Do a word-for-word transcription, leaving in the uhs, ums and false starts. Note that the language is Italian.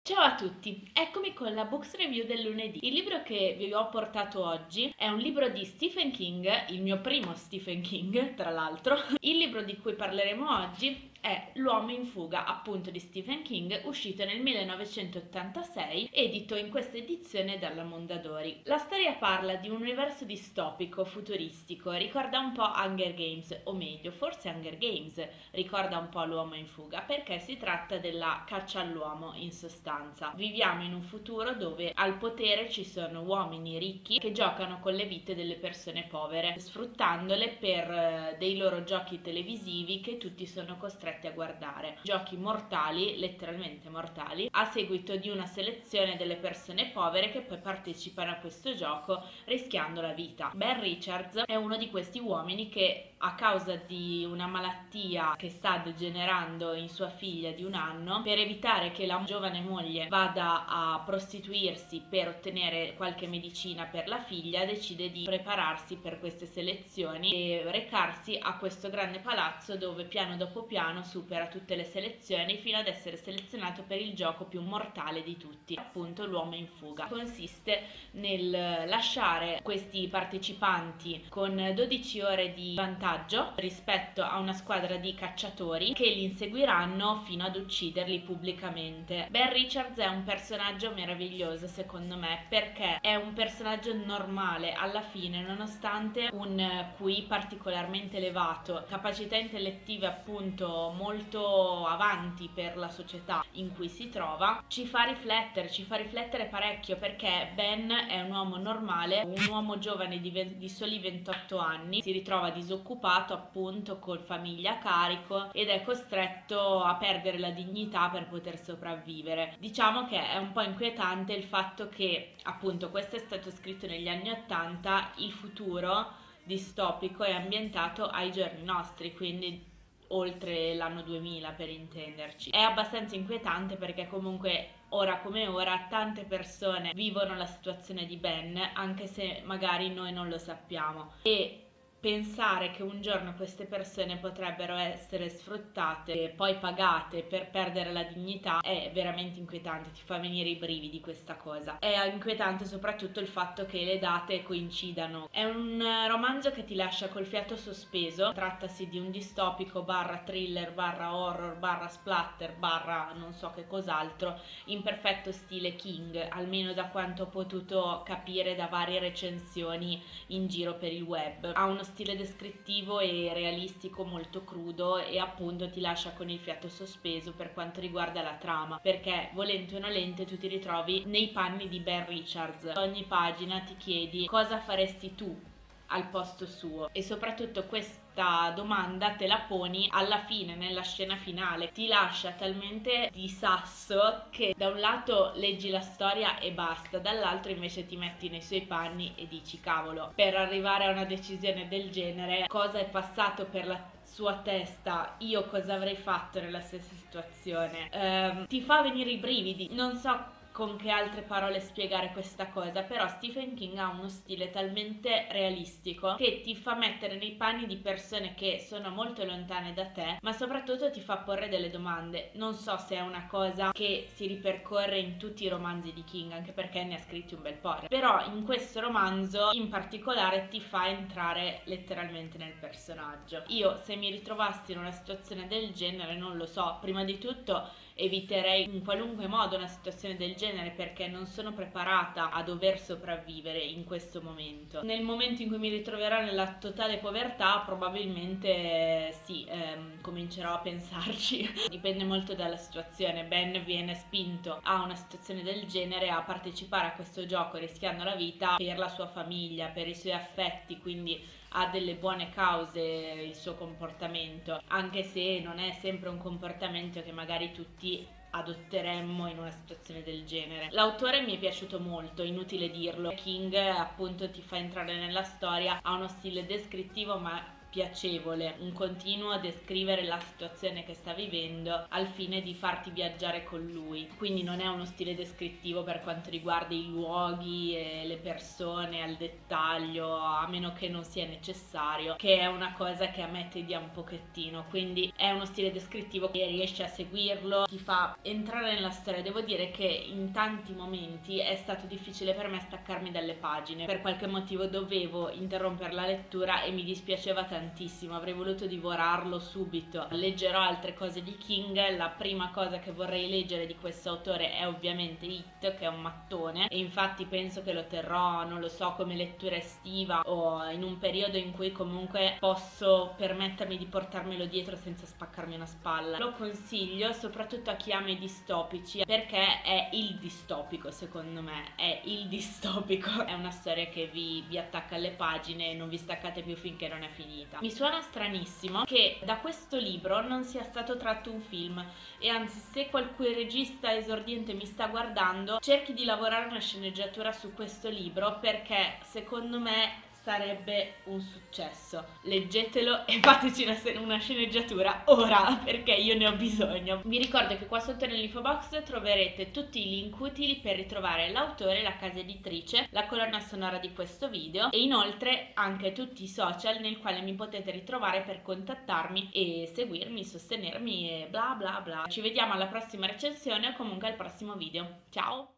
Ciao a tutti, eccomi con la Books Review del lunedì. Il libro che vi ho portato oggi è un libro di Stephen King, il mio primo Stephen King, tra l'altro. Il libro di cui parleremo oggi è L'uomo in fuga, appunto di Stephen King, uscito nel millenovecentottantasei, edito in questa edizione dalla Mondadori. La storia parla di un universo distopico, futuristico, ricorda un po' Hunger Games, o meglio, forse Hunger Games ricorda un po' L'uomo in fuga, perché si tratta della caccia all'uomo in sostanza. Viviamo in un futuro dove al potere ci sono uomini ricchi che giocano con le vite delle persone povere, sfruttandole per dei loro giochi televisivi che tutti sono costretti a guardare. Giochi mortali, letteralmente mortali, a seguito di una selezione delle persone povere che poi partecipano a questo gioco rischiando la vita. Ben Richards è uno di questi uomini che, a causa di una malattia che sta degenerando in sua figlia di un anno, per evitare che la giovane moglie vada a prostituirsi per ottenere qualche medicina per la figlia, decide di prepararsi per queste selezioni e recarsi a questo grande palazzo dove piano dopo piano supera tutte le selezioni fino ad essere selezionato per il gioco più mortale di tutti, appunto l'uomo in fuga. Consiste nel lasciare questi partecipanti con dodici ore di vantaggio rispetto a una squadra di cacciatori che li inseguiranno fino ad ucciderli pubblicamente. Ben Richards è un personaggio meraviglioso secondo me, perché è un personaggio normale alla fine, nonostante un Q I particolarmente elevato, capacità intellettive appunto molto avanti per la società in cui si trova. Ci fa riflettere, ci fa riflettere parecchio, perché Ben è un uomo normale, un uomo giovane di, di soli ventotto anni, si ritrova disoccupato appunto con famiglia a carico ed è costretto a perdere la dignità per poter sopravvivere. Diciamo che è un po' inquietante il fatto che appunto questo è stato scritto negli anni ottanta, il futuro distopico è ambientato ai giorni nostri, quindi oltre l'anno duemila per intenderci. È abbastanza inquietante perché comunque ora come ora tante persone vivono la situazione di Ben, anche se magari noi non lo sappiamo, e pensare che un giorno queste persone potrebbero essere sfruttate e poi pagate per perdere la dignità è veramente inquietante, ti fa venire i brividi questa cosa. È inquietante soprattutto il fatto che le date coincidano. È un romanzo che ti lascia col fiato sospeso, trattasi di un distopico barra thriller barra horror barra splatter barra non so che cos'altro in perfetto stile King, almeno da quanto ho potuto capire da varie recensioni in giro per il web. Ha uno stile descrittivo e realistico molto crudo e appunto ti lascia con il fiato sospeso per quanto riguarda la trama, perché volente o nolente tu ti ritrovi nei panni di Ben Richards. Ogni pagina ti chiedi cosa faresti tu al posto suo, e soprattutto questa domanda te la poni alla fine, nella scena finale. Ti lascia talmente di sasso che da un lato leggi la storia e basta, dall'altro invece ti metti nei suoi panni e dici cavolo, per arrivare a una decisione del genere cosa è passato per la sua testa, io cosa avrei fatto nella stessa situazione. Ehm, ti fa venire i brividi, non so con che altre parole spiegare questa cosa, però Stephen King ha uno stile talmente realistico che ti fa mettere nei panni di persone che sono molto lontane da te, ma soprattutto ti fa porre delle domande. Non so se è una cosa che si ripercorre in tutti i romanzi di King, anche perché ne ha scritti un bel po', però in questo romanzo in particolare ti fa entrare letteralmente nel personaggio. Io, se mi ritrovassi in una situazione del genere, non lo so, prima di tutto eviterei in qualunque modo una situazione del genere, perché non sono preparata a dover sopravvivere in questo momento. Nel momento in cui mi ritroverò nella totale povertà, probabilmente sì, ehm, comincerò a pensarci. Dipende molto dalla situazione. Ben viene spinto a una situazione del genere, a partecipare a questo gioco rischiando la vita per la sua famiglia, per i suoi affetti, quindi ha delle buone cause il suo comportamento, anche se non è sempre un comportamento che magari tutti adotteremmo in una situazione del genere. L'autore mi è piaciuto molto, inutile dirlo. King appunto ti fa entrare nella storia, ha uno stile descrittivo ma piacevole, un continuo descrivere la situazione che sta vivendo al fine di farti viaggiare con lui. Quindi non è uno stile descrittivo per quanto riguarda i luoghi e le persone al dettaglio, a meno che non sia necessario, che è una cosa che a me tedia un pochettino. Quindi è uno stile descrittivo che riesce a seguirlo, ti fa entrare nella storia. Devo dire che in tanti momenti è stato difficile per me staccarmi dalle pagine, per qualche motivo dovevo interrompere la lettura e mi dispiaceva tantissimo, avrei voluto divorarlo subito. Leggerò altre cose di King, la prima cosa che vorrei leggere di questo autore è ovviamente It, che è un mattone, e infatti penso che lo terrò, non lo so, come lettura estiva o in un periodo in cui comunque posso permettermi di portarmelo dietro senza spaccarmi una spalla. Lo consiglio soprattutto a chi ama i distopici, perché è il distopico, secondo me è il distopico. È una storia che vi, vi attacca alle pagine e non vi staccate più finché non è finita. Mi suona stranissimo che da questo libro non sia stato tratto un film, e anzi, se qualche regista esordiente mi sta guardando, cerchi di lavorare una sceneggiatura su questo libro, perché secondo me sarebbe un successo. Leggetelo e fateci una, una sceneggiatura ora, perché io ne ho bisogno. Vi ricordo che qua sotto nell'info box troverete tutti i link utili per ritrovare l'autore, la casa editrice, la colonna sonora di questo video e inoltre anche tutti i social nel quale mi potete ritrovare per contattarmi e seguirmi, sostenermi e bla bla bla. Ci vediamo alla prossima recensione o comunque al prossimo video. Ciao!